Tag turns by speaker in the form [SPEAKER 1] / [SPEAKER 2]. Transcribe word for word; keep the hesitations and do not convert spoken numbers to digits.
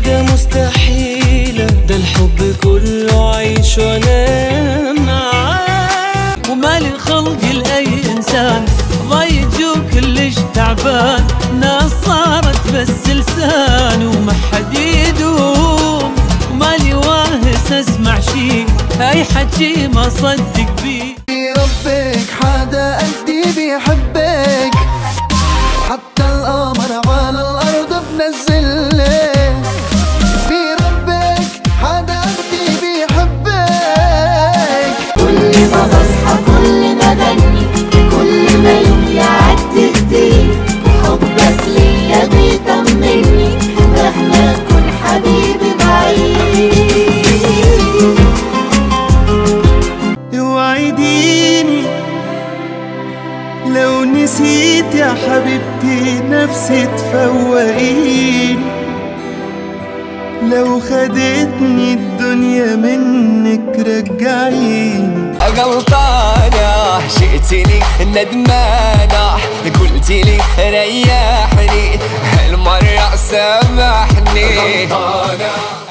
[SPEAKER 1] حاجة مستحيلة، ده الحب كله عيش وانا معاك.
[SPEAKER 2] ومالي خلقي لأي إنسان ضايج وكلش تعبان، ناس صارت بس لسان وما حد يدوم. ومالي واهس اسمع شي اي حكي ما صدق بيه.
[SPEAKER 3] ربك حدا قلبي بيحبك، حتى القمر على الارض بنزلك. في ربك حدا قلبي بيحبك.
[SPEAKER 4] كل ما بصحى كل ما بني، كل ما يوم يعدي كتير، حبك ليا بيطمني مهما كن حبيبي بعيد.
[SPEAKER 5] اوعديني لو نسيت يا حبيبتي نفسي تفوقيني، لو خدتني الدنيا منك رجعيني.
[SPEAKER 6] غلطانة شئتني ندمانة، قلتلي ريحني هالمرة سامحني. غلطانة